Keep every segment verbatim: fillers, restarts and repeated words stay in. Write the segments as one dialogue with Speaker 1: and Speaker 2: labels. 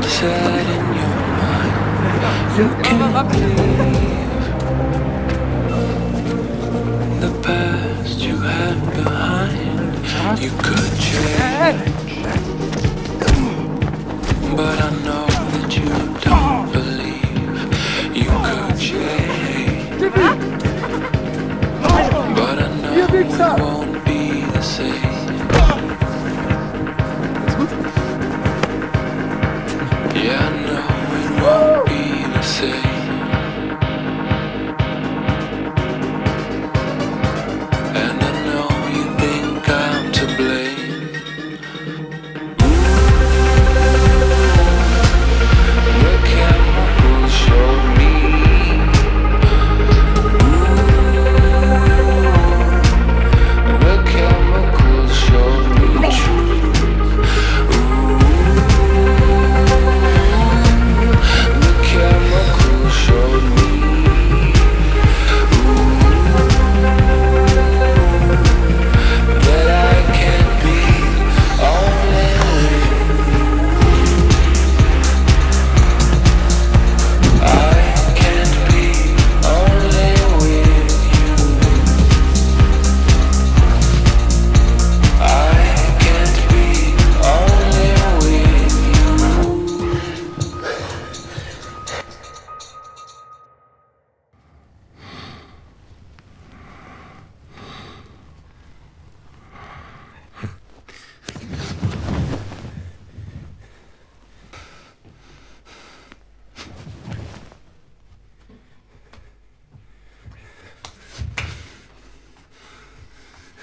Speaker 1: set in your mind. You can leave the past you had behind. You could change, but I know that you don't believe you could change. But I know it won't be the same. Yeah, I know it won't be the same. And I know you think I'm to blame. The chemicals showed me. The chemicals showed me truth. The chemicals showed me. That I can't be only with you. I can't be only with you. I can't be only with you.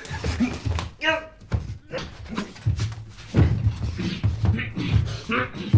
Speaker 2: Yep.